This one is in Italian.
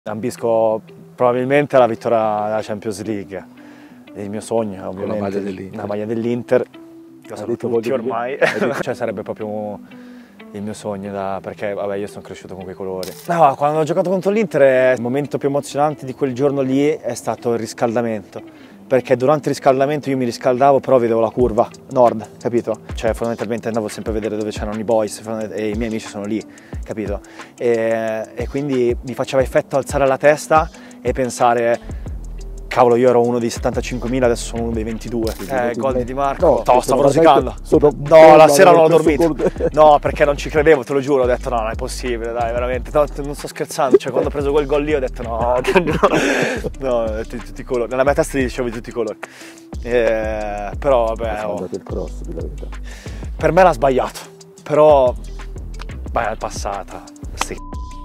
Ambisco probabilmente alla vittoria della Champions League, il mio sogno ovviamente, la maglia dell'Inter, lo sanno tutti ormai, cioè sarebbe proprio il mio sogno, perché vabbè, io sono cresciuto con quei colori. No, quando ho giocato contro l'Inter il momento più emozionante di quel giorno lì è stato il riscaldamento, perché durante il riscaldamento io mi riscaldavo però vedevo la curva nord, capito? Cioè fondamentalmente andavo sempre a vedere dove c'erano i boys e i miei amici sono lì, capito? E quindi mi faceva effetto alzare la testa e pensare: cavolo, io ero uno dei 75.000, adesso sono uno dei 22. Gol di Di Marco. No, stavo rosicando. No, la sera non ho dormito. No, perché non ci credevo, te lo giuro. Ho detto no, non è possibile, dai, veramente. No, non sto scherzando. Cioè, quando ho preso quel gol lì ho detto no, no, tutti i colori. Nella mia testa dicevo di tutti i colori. Però vabbè. Il cross, di verità. Per me l'ha sbagliato. Però, è passata.